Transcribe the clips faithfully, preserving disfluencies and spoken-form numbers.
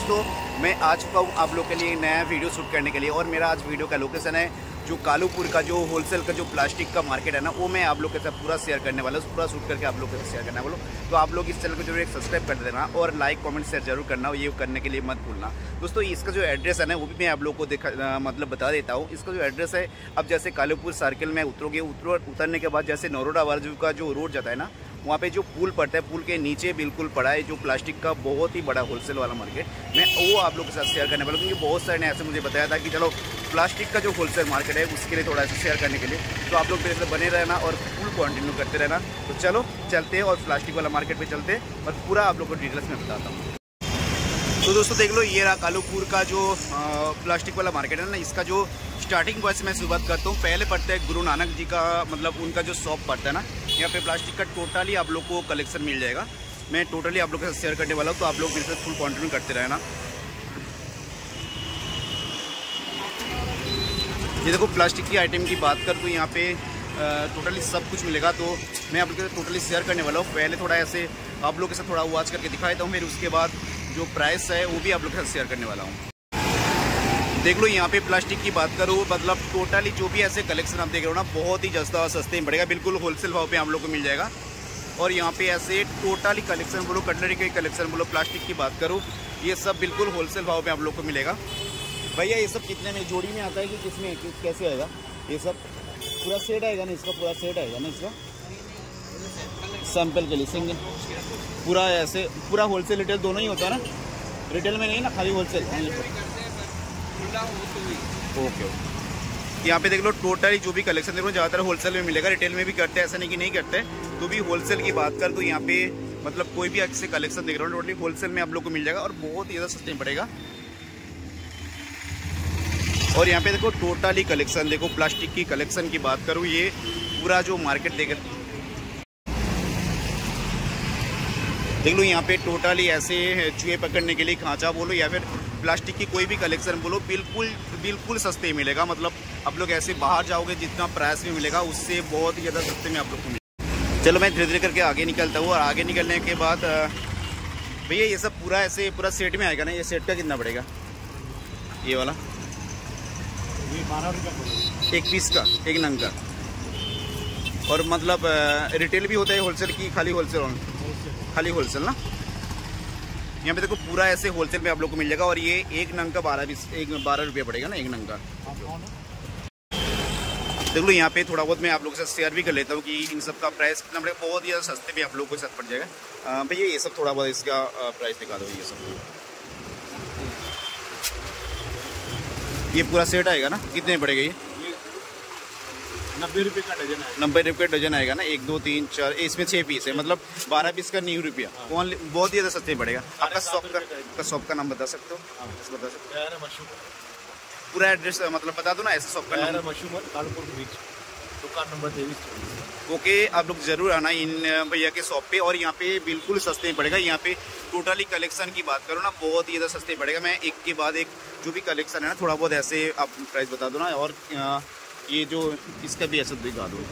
दोस्तों मैं आ चुका हूँ आप लोग के लिए नया वीडियो शूट करने के लिए। और मेरा आज वीडियो का लोकेशन है जो कालूपुर का जो होलसेल का जो प्लास्टिक का मार्केट है ना, वो मैं आप लोग के साथ पूरा शेयर करने वाला हूँ, पूरा शूट करके आप लोग के साथ शेयर करने वाला हूँ। तो आप लोग इस चैनल को जरूर एक सब्सक्राइब कर देना और लाइक कमेंट शेयर जरूर करना, ये करने के लिए मत भूलना। दोस्तों इसका जो एड्रेस है ना वो भी मैं आप लोग को देखा मतलब बता देता हूँ। इसका जो एड्रेस है, अब जैसे कालूपुर सर्किल में उतरोगे, उतर उतरने के बाद जैसे नरोडा वार्जू का जो रोड जाता है ना, वहाँ पे जो पुल पड़ता है, पुल के नीचे बिल्कुल पड़ा है जो प्लास्टिक का बहुत ही बड़ा होलसेल वाला मार्केट। मैं वो आप लोगों के साथ शेयर करने वाला हूँ, क्योंकि बहुत सारे ने ऐसे मुझे बताया था कि चलो प्लास्टिक का जो होलसेल मार्केट है उसके लिए थोड़ा सा शेयर करने के लिए। तो आप लोग मेरे से बने रहना और फुल कंटिन्यू करते रहना। तो चलो चलते हैं और प्लास्टिक वाला मार्केट पे चलते हैं और पूरा आप लोग को डिटेल्स में बताता हूँ। तो दोस्तों देख लो, ये रहा कालूपुर का जो आ, प्लास्टिक वाला मार्केट है ना, इसका जो स्टार्टिंग पॉइंट से मैं शुरुआत करता हूँ। पहले पड़ता है गुरु नानक जी का, मतलब उनका जो शॉप पड़ता है ना, यहाँ पे प्लास्टिक का टोटली आप लोग को कलेक्शन मिल जाएगा। मैं टोटली आप लोग के साथ शेयर करने वाला हूँ, तो आप लोग मेरे साथ फुल कंटिन्यू करते रहना। ये देखो, प्लास्टिक की आइटम की बात कर तो यहाँ पे टोटली सब कुछ मिलेगा। तो मैं आप लोग के साथ टोटली शेयर करने वाला हूँ। पहले थोड़ा ऐसे आप लोग के साथ थोड़ा वॉच करके दिखा देता हूँ, फिर उसके बाद जो प्राइस है वो भी आप लोग के साथ शेयर करने वाला हूँ। देख लो, यहाँ पे प्लास्टिक की बात करूँ, मतलब टोटली जो भी ऐसे कलेक्शन आप देख रहे हो ना, बहुत ही सस्ता सस्ते में पड़ेगा, बिल्कुल होलसेल भाव पे आप लोग को मिल जाएगा। और यहाँ पे ऐसे टोटली कलेक्शन बोलो, कटलरी के कलेक्शन बोलो, प्लास्टिक की बात करूँ, ये सब बिल्कुल होलसेल भाव पे आप लोग को मिलेगा। भैया ये सब कितने में जोड़ी में आता है कि किसमें कि, कैसे आएगा? ये सब पूरा सेट आएगा ना, इसका पूरा सेट आएगा ना, इसका सैंपल के लिए सिंगल पूरा ऐसे पूरा होलसेल रिटेल दोनों ही होता है ना? रिटेल में नहीं ना, खाली होलसेल। ओके ओके, यहाँ पे देख लो टोटली जो भी कलेक्शन देख लो ज़्यादातर होलसेल में मिलेगा, रिटेल में भी करते हैं, ऐसा नहीं कि नहीं करते। तो भी होलसेल की बात कर तो यहाँ पे मतलब कोई भी अच्छे कलेक्शन देख रहा हूँ टोटली होलसेल में आप लोग को मिल जाएगा और बहुत ही ज़्यादा सस्ते में पड़ेगा। और यहाँ पे देखो टोटली कलेक्शन देखो, प्लास्टिक की कलेक्शन की बात करूँ, ये पूरा जो मार्केट देख देख लो, यहाँ पे टोटली ऐसे चूहे पकड़ने के लिए खांचा बोलो या फिर प्लास्टिक की कोई भी कलेक्शन बोलो, बिल्कुल बिल्कुल सस्ते मिलेगा। मतलब आप लोग ऐसे बाहर जाओगे जितना प्राइस में मिलेगा उससे बहुत ही ज़्यादा सस्ते में आप लोग को मिलेगा। चलो मैं धीरे धीरे करके आगे निकलता हूँ और आगे निकलने के बाद भैया ये सब पूरा ऐसे पूरा सेट में आएगा ना? ये सेट का कितना पड़ेगा ये वाला? ये बारह रुपये एक पीस का, एक नंग का। और मतलब रिटेल भी होता है होलसेल की खाली होलसेल? खाली होलसेल ना। यहाँ पे देखो पूरा ऐसे होलसेल में आप लोग को मिल जाएगा। और ये एक नंग का बारह बीस एक बारह रुपये पड़ेगा ना, एक नंग का। देख लो यहाँ पे थोड़ा बहुत मैं आप लोगों के साथ शेयर भी कर लेता हूँ कि इन सब का प्राइस कितना पड़ेगा। बहुत ही ज़्यादा सस्ते भी आप लोगों के साथ पड़ जाएगा। भैया ये सब थोड़ा बहुत इसका प्राइस दिखा दो। ये सब ये पूरा सेट आएगा ना, कितने पड़ेगा ये? नब्बे रुपये का डजन है। नब्बे रुपये डजन आएगा ना, एक दो तीन चार, इसमें छः पीस है, मतलब बारह पीस का नौ रुपया। ओनली बहुत ही ज़्यादा सस्ते पड़ेगा। आपका शॉप का आपका शॉप का नाम बता सकते हो? बता सकते हो पूरा एड्रेस मतलब बता दो ना, ऐसे शॉप का नाम। मशहूर कालूपुर बीच, दुकान नंबर तेईस। ओके, आप लोग जरूर आना इन भैया के शॉप पे। और यहाँ पे बिल्कुल सस्ते में पड़ेगा। यहाँ पे टोटली कलेक्शन की बात करो ना, बहुत ही ज़्यादा सस्ते पड़ेगा। मैं एक के बाद एक जो भी कलेक्शन है ना, थोड़ा बहुत ऐसे आप प्राइस बता दो ना। और ये जो इसका भी ऐसा दिखा दो।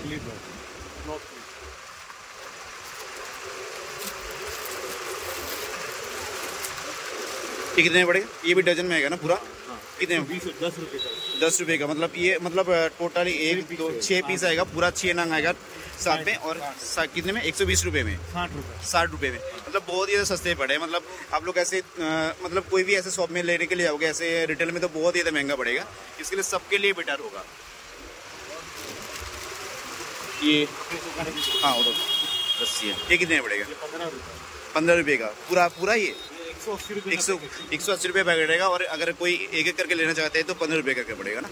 ये कितने पड़ेगा? ये भी डजन में आएगा ना पूरा? कितने? दस रुपये का। दस रुपये का, मतलब ये मतलब टोटली एक दो छः पीस आएगा, पूरा छः नंग आएगा साथ में। और कितने में? एक सौ बीस रुपये में, साठ रुपये साठ रुपये में। मतलब बहुत ही ज़्यादा सस्ते पड़े। मतलब आप लोग ऐसे आ, मतलब कोई भी ऐसे शॉप में लेने के लिए आओगे ऐसे रिटेल में तो बहुत ही ज़्यादा महंगा पड़ेगा। इसके लिए सबके लिए बेटर होगा ये। हाँ वो रस्सी है, ये कितने पड़ेगा? पंद्रह रुपये पंद्रह रुपये का पूरा पूरा ये एक सौ अस्सी रुपये एक सौ एक सौ अस्सी रुपये पैकेट रहेगा। और अगर कोई एक एक करके लेना चाहते हैं तो पंद्रह रुपये करके पड़ेगा ना।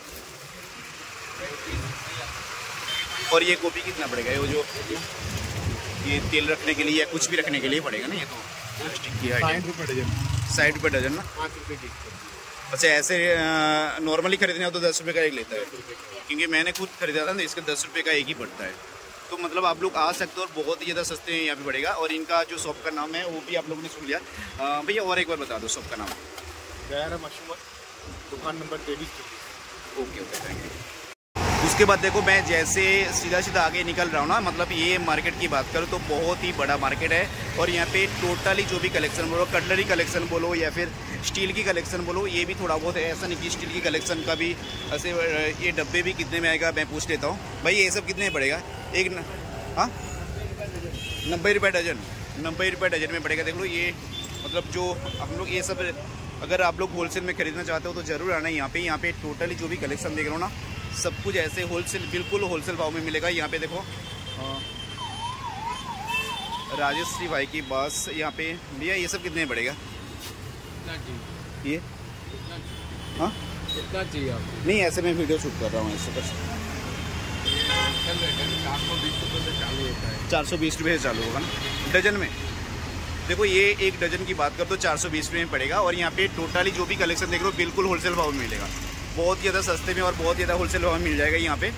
और ये गोभी कितना पड़ेगा? ये जो ये तेल रखने के लिए या कुछ भी रखने के लिए पड़ेगा ना, ये तो प्लास्टिक की साठ रुपये डजन। साठ रुपये डजन ना, पाँच रुपये की। अच्छा ऐसे नॉर्मली खरीदने हो तो दस रुपये का एक लेता है, क्योंकि मैंने खुद खरीदा था तो इसका दस रुपये का एक ही पड़ता है। तो मतलब आप लोग आ सकते हो और बहुत ही ज़्यादा सस्ते हैं यहाँ पे पड़ेगा। और इनका जो शॉप का नाम है वो भी आप लोगों ने सुन लिया। भैया और एक बार बता दो शॉप का नाम। गैर मशहूर, दुकान नंबर तेईस। Okay okay, thank you. उसके बाद देखो मैं जैसे सीधा सीधा आगे निकल रहा हूँ ना, मतलब ये मार्केट की बात करूँ तो बहुत ही बड़ा मार्केट है। और यहाँ पे टोटली जो भी कलेक्शन बोलो, कटलरी कलेक्शन बोलो या फिर स्टील की कलेक्शन बोलो, ये भी थोड़ा बहुत है। ऐसा नहीं कि स्टील की कलेक्शन का भी ऐसे। ये डब्बे भी कितने में आएगा मैं पूछ लेता हूँ भाई, ये सब कितने में पड़ेगा एक न... हाँ नब्बे रुपये डजन, नब्बे रुपये डजन में पड़ेगा। देख लो ये मतलब जो हम लोग ये सब, अगर आप लोग होलसेल में खरीदना चाहते हो तो ज़रूर आना यहाँ पे। यहाँ पे टोटली जो भी कलेक्शन देख रहे हो ना, सब कुछ ऐसे होलसेल, बिल्कुल होलसेल भाव में मिलेगा। यहाँ पे देखो राजश्री भाई की बस यहाँ पे। भैया ये सब कितने में पड़ेगा ये? हाँ कितना चाहिए आपको? नहीं ऐसे मैं वीडियो शूट कर रहा हूँ ऐसे बस। चार सौ बीस रुपये से चालू होता है। चार सौ बीस रुपये से चालू होगा ना डजन में। देखो ये एक डजन की बात कर तो चार सौ बीस रुपये में पड़ेगा। और यहाँ पे टोटली जो भी कलेक्शन देख रहे हो बिल्कुल होलसेल भाव में मिलेगा, बहुत ज़्यादा सस्ते में और बहुत ज़्यादा होलसेल भाव में मिल जाएगा यहाँ पे।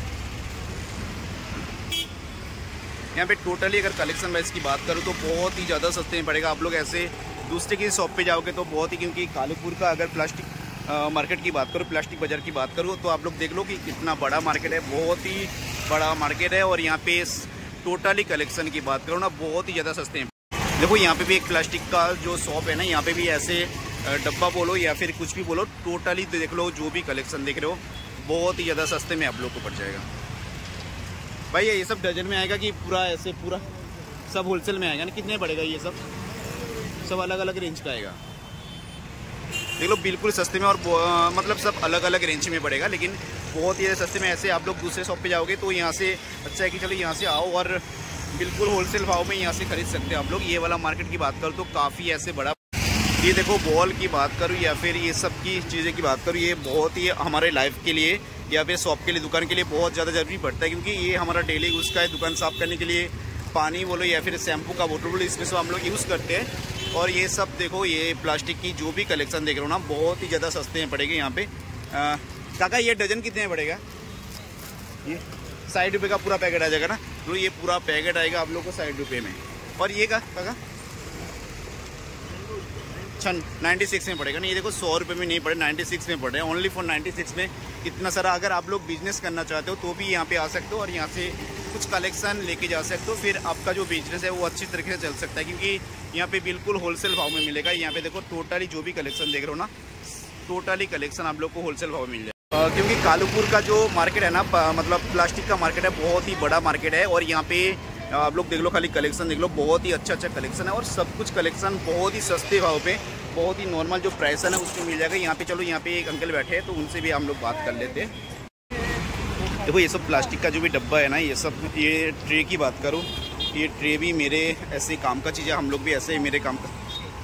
यहाँ पे टोटली अगर कलेक्शन वाइज की बात करूँ तो बहुत ही ज़्यादा सस्ते में पड़ेगा। आप लोग ऐसे दूसरे की शॉप पे जाओगे तो बहुत ही, क्योंकि कालूपुर का अगर प्लास्टिक मार्केट की बात करूँ, प्लास्टिक बाज़ार की बात करूँ तो आप लोग देख लो कि कितना बड़ा मार्केट है, बहुत ही बड़ा मार्केट है। और यहाँ पे टोटली कलेक्शन की बात करो ना, बहुत ही ज़्यादा सस्ते हैं। देखो यहाँ पे भी एक प्लास्टिक का जो शॉप है ना, यहाँ पे भी ऐसे डब्बा बोलो या फिर कुछ भी बोलो, टोटली देख लो जो भी कलेक्शन देख रहे हो बहुत ही ज़्यादा सस्ते में आप लोग को पड़ जाएगा। भाई ये सब डजन में आएगा कि पूरा ऐसे पूरा सब होलसेल में आएगा ना? कितने पड़ेगा ये सब? सब अलग अलग रेंज का आएगा। देख लो बिल्कुल सस्ते में, और मतलब सब अलग अलग रेंज में पड़ेगा, लेकिन बहुत ही सस्ते में। ऐसे आप लोग दूसरे शॉप पे जाओगे तो यहाँ से अच्छा है कि चलो यहाँ से आओ और बिल्कुल होलसेल भाव में यहाँ से खरीद सकते हो आप लोग। ये वाला मार्केट की बात करूँ तो काफ़ी ऐसे बड़ा, ये देखो बॉल की बात करूँ या फिर ये सब की चीज़ें की बात करूँ, ये बहुत ही हमारे लाइफ के लिए या फिर शॉप के लिए, दुकान के लिए बहुत ज़्यादा ज़रूरी पड़ता है, क्योंकि ये हमारा डेली यूज़ का है। दुकान साफ़ करने के लिए पानी बोलो या फिर शैम्पू का बोतल बोलो, इसमें सब हम लोग यूज़ करते हैं। और ये सब देखो ये प्लास्टिक की जो भी कलेक्शन देख रहे हो ना, बहुत ही ज़्यादा सस्ते में पड़ेंगे यहाँ पे। काका ये डजन कितने में पड़ेगा? ये साठ रुपये का पूरा पैकेट आ जाएगा ना? तो ये पूरा पैकेट आएगा आप लोग को साठ रुपये में। और ये का काका छन नाइन्टी सिक्स में पड़ेगा। नहीं ये देखो सौ रुपये में नहीं पड़े, नाइन्टी सिक्स में पड़े, ओनली फॉर नाइन्टी सिक्स में। इतना सारा अगर आप लोग बिजनेस करना चाहते हो तो भी यहाँ पे आ सकते हो और यहाँ से कुछ कलेक्शन लेके जा सकते हो, फिर आपका जो बिजनेस है वो अच्छी तरीके से चल सकता है, क्योंकि यहाँ पे बिल्कुल होलसेल भाव में मिलेगा। यहाँ पे देखो टोटली जो भी कलेक्शन देख रहे हो ना, टोटली कलेक्शन आप लोग को होलसेल भाव में मिल जाएगा। क्योंकि कालूपुर का जो मार्केट है ना, मतलब प्लास्टिक का मार्केट है, बहुत ही बड़ा मार्केट है। और यहाँ पे आप लोग देख लो, खाली कलेक्शन देख लो, बहुत ही अच्छा अच्छा कलेक्शन है और सब कुछ कलेक्शन बहुत ही सस्ते भाव पे, बहुत ही नॉर्मल जो प्राइस है ना उसमें मिल जाएगा यहाँ पे। चलो यहाँ पे एक अंकल बैठे हैं तो उनसे भी हम लोग बात कर लेते हैं। देखो ये सब प्लास्टिक का जो भी डब्बा है ना, ये सब, ये ट्रे की बात करूँ, ये ट्रे भी मेरे ऐसे काम का चीज़ है, हम लोग भी ऐसे ही मेरे काम का।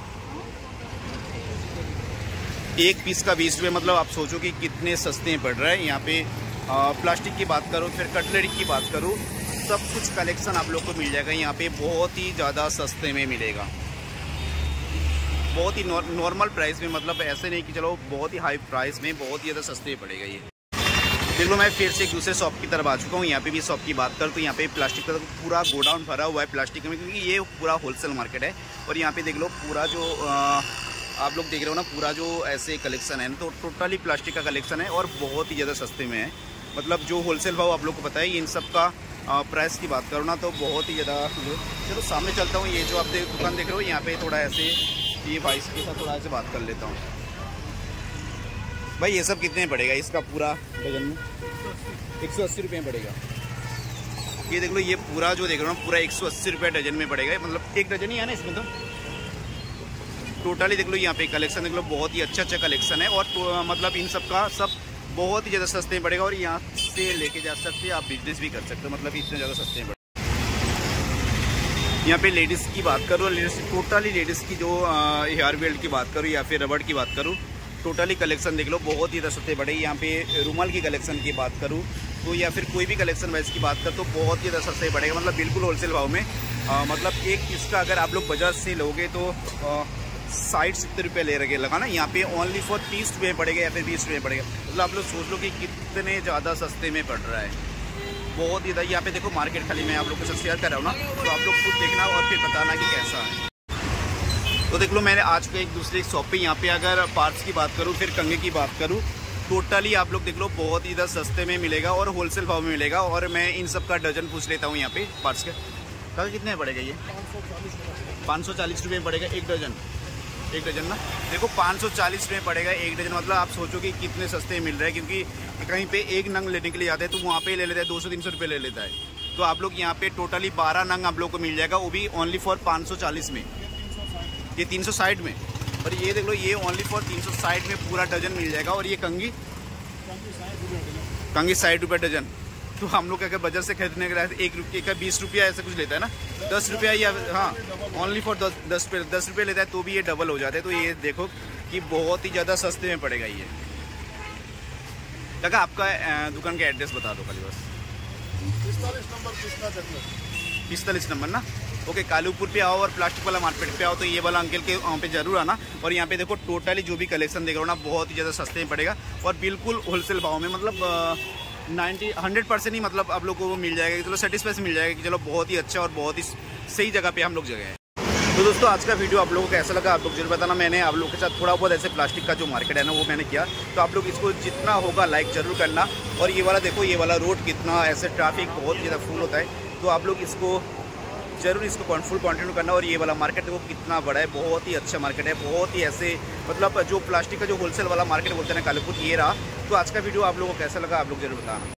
एक पीस का बीस रुपये, मतलब आप सोचो कि कितने सस्ते में पड़ रहा है। यहाँ पे आ, प्लास्टिक की बात करो, फिर कटलरी की बात करूँ, सब कुछ कलेक्शन आप लोग को मिल जाएगा यहाँ पे, बहुत ही ज़्यादा सस्ते में मिलेगा, बहुत ही नॉर्मल प्राइस में। मतलब ऐसे नहीं कि चलो बहुत ही हाई प्राइस में, बहुत ही ज़्यादा सस्ते पड़ेगा ये। देख लो मैं फिर से एक दूसरे शॉप की तरफ आ चुका हूँ। यहाँ पे भी शॉप की बात करूँ तो यहाँ पे प्लास्टिक का पूरा गोडाउन भरा हुआ है प्लास्टिक में, क्योंकि ये पूरा होलसेल मार्केट है। और यहाँ पे देख लो पूरा जो आ, आप लोग देख रहे हो ना, पूरा जो ऐसे कलेक्शन है तो टोटली प्लास्टिक का कलेक्शन है और बहुत ही ज़्यादा सस्ते में है। मतलब जो होलसेल भाव आप लोग को पता है, इन सब का प्राइस की बात करो ना तो बहुत ही ज़्यादा। चलो सामने चलता हूँ, ये जो आप दुकान देख रहे हो यहाँ पे थोड़ा ऐसे, ये भाई के साथ थोड़ा ऐसे बात कर लेता हूँ। भाई ये सब कितने पड़ेगा इसका पूरा डजन में? एक सौ अस्सी रुपये में पड़ेगा। ये देख लो, ये पूरा जो देख रहे हो ना, पूरा एक सौ अस्सी रुपये डजन में पड़ेगा। मतलब एक डजन ही है ना इसमें, तो टोटली देख लो यहाँ पे कलेक्शन देख लो, बहुत ही अच्छा अच्छा कलेक्शन है। और तो, मतलब इन सब का सब बहुत ही ज़्यादा सस्ते में पड़ेगा और यहाँ से लेके जा सकते हैं, आप बिजनेस भी कर सकते हो, मतलब इतने ज़्यादा सस्ते में पड़ेगा। यहाँ पे लेडीज़ की बात करूँ, लेडीज़ टोटली लेडीज़ की जो हेयर बेल्ट की बात करूँ या फिर रबड़ की बात करूँ, टोटली कलेक्शन देख लो, बहुत ही ज़्यादा सस्ते पड़ेगी। यहाँ पे रुमाल की कलेक्शन की बात करूँ तो या फिर कोई भी कलेक्शन वाइज की बात करूँ तो बहुत ही ज़्यादा सस्ते पड़ेगा, मतलब बिल्कुल होलसेल भाव में। आ, मतलब एक इसका अगर आप लोग बाजार से लोगे तो साठ सत्तर रुपये ले रखे लगा ना, यहाँ पे ओनली फॉर तीस रुपये पड़ेगा या फिर बीस रुपये पड़ेगा। मतलब आप लोग सोच लो कि कितने ज़्यादा सस्ते में पड़ रहा है, बहुत ही ज़्यादा। यहाँ पे देखो मार्केट खाली मैं आप लोग के साथ शेयर कर रहा हूँ ना, तो आप लोग खुद देखना और फिर बताना कि कैसा है। तो देख लो मैंने आज के एक दूसरे शॉप पे यहाँ पे अगर पार्ट्स की बात करूँ, फिर कंघे की बात करूँ टोटली आप लोग देख लो बहुत ही इधर सस्ते में मिलेगा और होलसेल भाव में मिलेगा। और मैं इन सब का डजन पूछ लेता हूँ यहाँ पे पार्ट्स के। कल कितने में पड़ेगा ये? पाँच सौ चालीस रुपये में पड़ेगा एक डजन। एक डजन ना देखो पाँच सौ चालीस रुपये पड़ेगा एक डजन। मतलब आप सोचो कि कितने सस्ते मिल रहे हैं, क्योंकि कहीं पे एक नंग लेने के लिए जाते हैं तो वहाँ पे ले लेता है दो सौ तीन सौ रुपये ले लेता है। तो आप लोग यहाँ पे टोटली बारह नंग आप लोग को मिल जाएगा, वो भी ओनली फॉर पाँच सौ चालीस में। ये तीन सौ साठ में, और ये देख लो ये ओनली फॉर तीन सौ साठ में पूरा डजन मिल जाएगा। और ये कंगी कंगी साठ रुपये डजन। तो हम लोग अगर बाजार से खरीदने के लिए एक रुपये का बीस रुपया ऐसा कुछ लेता है ना, दस रुपया या हाँ ओनली फॉर दस दस रुपये दस रुपये लेता है तो भी ये डबल हो जाता है। तो ये देखो कि बहुत ही ज़्यादा सस्ते में पड़ेगा ये। लगा आपका दुकान का एड्रेस बता दो खाली बस। पिस्तालीस नंबर कृष्णा चक्र। पिस्तालीस नंबर ना, ओके। कालूपुर पे आओ और प्लास्टिक वाला मार्केट पे आओ तो ये वाला अंकल के वहाँ पे जरूर आना। और यहाँ पे देखो टोटली जो भी कलेक्शन देख रहे हो ना बहुत ही ज़्यादा सस्ते में पड़ेगा और बिल्कुल होलसेल भाव में। मतलब नाइन्टी हंड्रेड परसेंट ही मतलब आप लोग को वो मिल जाएगा, चलो सेटिस्फाई मिल जाएगा कि चलो बहुत ही अच्छा और बहुत ही सही जगह पे हम लोग जगह है। तो दोस्तों आज का वीडियो आप लोगों को कैसा लगा आप लोग जरूर बताना। मैंने आप लोगों के साथ थोड़ा बहुत ऐसे प्लास्टिक का जो मार्केट है ना वो मैंने किया, तो आप लोग इसको जितना होगा लाइक जरूर करना। और ये वाला देखो ये वाला रोड कितना ऐसे ट्रैफिक बहुत ज़्यादा फुल होता है, तो आप लोग इसको जरूर इसको फुल कंटिन्यू करना। और ये वाला मार्केट देखो कितना बड़ा है, बहुत ही अच्छा मार्केट है, बहुत ही ऐसे मतलब जो प्लास्टिक का जो होलसेल वाला मार्केट बोलते हैं ना कालूपुर, ये रहा। तो आज का वीडियो आप लोगों को कैसा लगा आप लोग जरूर बताना।